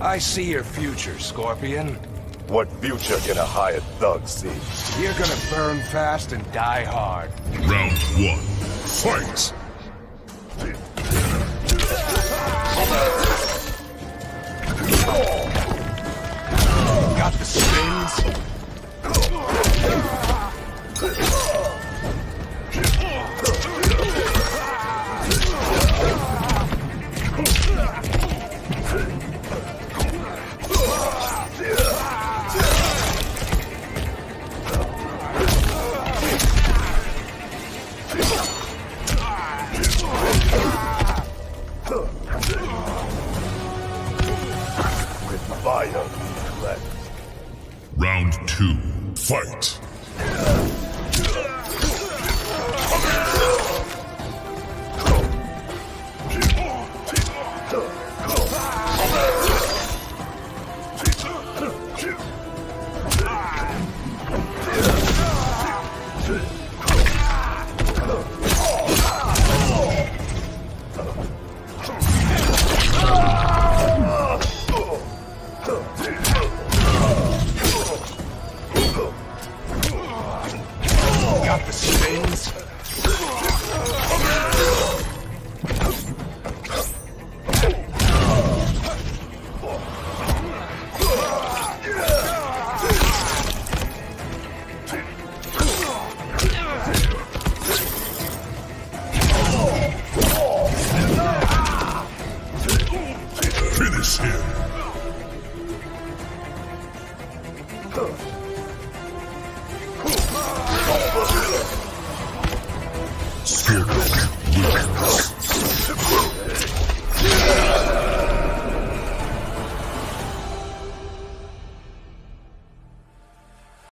I see your future, Scorpion. What future can a hired thug see? You're gonna burn fast and die hard. Round 1. Fight! Got the spins? Fire. Round 2. Fight! Got the spins? Finish him! Scorpion wins.